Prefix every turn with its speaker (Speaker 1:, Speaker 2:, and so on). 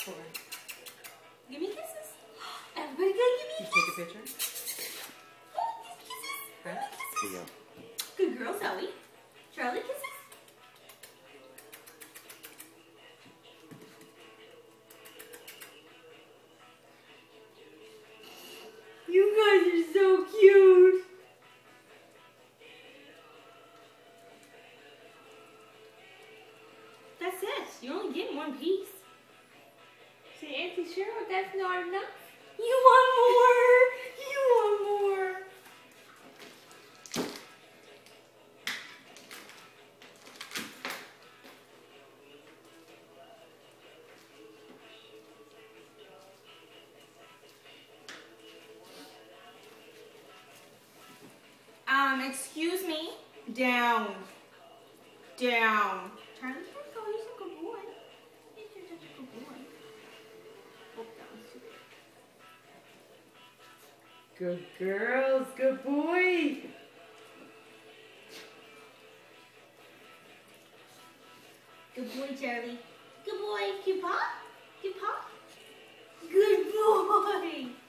Speaker 1: Hold on.
Speaker 2: Give me kisses. Everybody go give me
Speaker 1: Can you
Speaker 2: kisses.
Speaker 1: take a picture?
Speaker 2: Oh, kisses.
Speaker 1: Huh?
Speaker 2: Kisses.
Speaker 3: Yeah.
Speaker 2: Good girl, Zoe. Charlie, kisses. You guys are so cute. That's it. You only get one piece.
Speaker 4: See, Auntie Cheryl, that's not enough.
Speaker 2: You want more? You want more? Excuse me. Down. Down. Charlie, let's go. He's a good boy. He's such a good boy. Oh, that was too big.
Speaker 1: Good girls. Good boy.
Speaker 2: Good boy, Charlie. Good boy. Good paw. Good paw. Good boy.